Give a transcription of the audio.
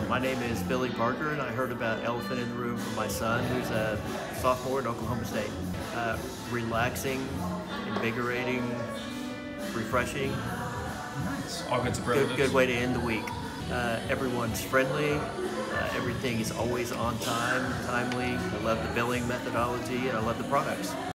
My name is Billy Parker, and I heard about Elephant in the Room from my son, who's a sophomore at Oklahoma State. Relaxing, invigorating, refreshing. Nice. All good superlatives. Good way to end the week. Everyone's friendly. Everything is always on time, timely. I love the billing methodology, and I love the products.